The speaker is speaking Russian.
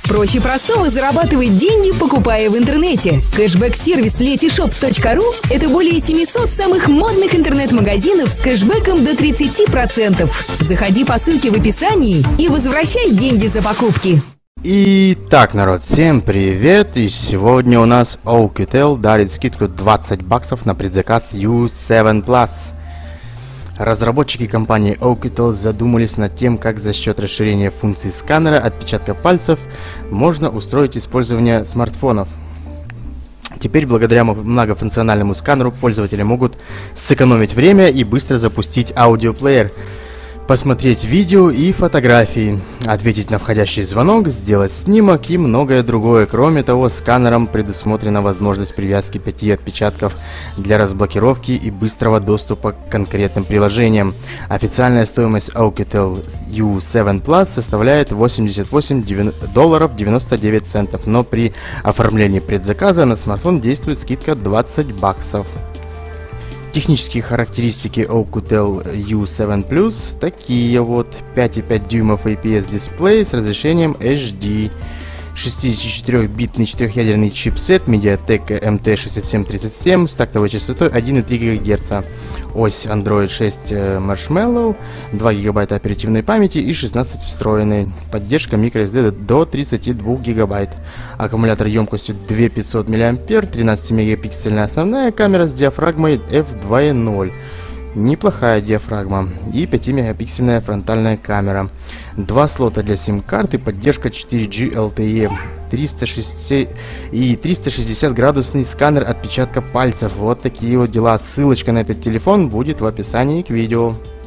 Проще простого зарабатывать деньги, покупая в интернете. Кэшбэк-сервис letyshops.ru – это более 700 самых модных интернет-магазинов с кэшбэком до 30%. Заходи по ссылке в описании и возвращай деньги за покупки. Итак, народ, всем привет! И сегодня у нас Oukitel дарит скидку 20 баксов на предзаказ U7 Plus. Разработчики компании Oukitel задумались над тем, как за счет расширения функций сканера отпечатка пальцев можно устроить использование смартфонов. Теперь, благодаря многофункциональному сканеру, пользователи могут сэкономить время и быстро запустить аудиоплеер, посмотреть видео и фотографии, ответить на входящий звонок, сделать снимок и многое другое. Кроме того, сканером предусмотрена возможность привязки 5 отпечатков для разблокировки и быстрого доступа к конкретным приложениям. Официальная стоимость Oukitel U7 Plus составляет $88.99, но при оформлении предзаказа на смартфон действует скидка 20 баксов. Технические характеристики Oukitel U7 Plus такие вот: 5,5 дюймов IPS дисплей с разрешением HD, 64-битный четырехъядерный чипсет MediaTek MT6737 с тактовой частотой 1,3 ГГц, ось Android 6 Marshmallow, 2 ГБ оперативной памяти и 16 встроенной, поддержка microSD до 32 ГБ, аккумулятор емкостью 2500 мАh, 13-мегапиксельная основная камера с диафрагмой f2.0, неплохая диафрагма, и 5-мегапиксельная фронтальная камера, 2 слота для сим-карты, поддержка 4G LTE, 360-градусный сканер отпечатка пальцев. Вот такие вот дела. Ссылочка на этот телефон будет в описании к видео.